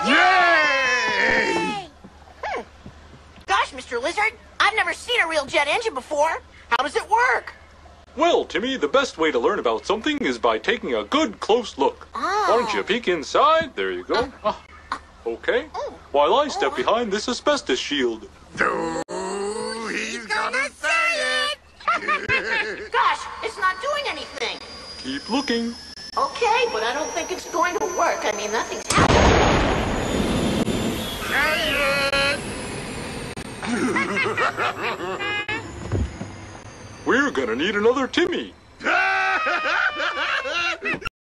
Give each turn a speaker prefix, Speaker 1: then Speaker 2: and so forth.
Speaker 1: Yay!
Speaker 2: Gosh, Mr. Lizard, I've never seen a real jet engine before. How does it work?
Speaker 3: Well, Timmy, the best way to learn about something is by taking a good close look.
Speaker 2: Oh.
Speaker 3: Why don't you peek inside? There you go. Okay. While I step behind this asbestos shield.
Speaker 1: Ooh, he's gonna say it!
Speaker 2: Gosh, it's not doing anything.
Speaker 3: Keep looking.
Speaker 2: Okay, but I don't think it's going to work. I mean, nothing's happening.
Speaker 1: Say it!
Speaker 3: We're gonna need another Timmy.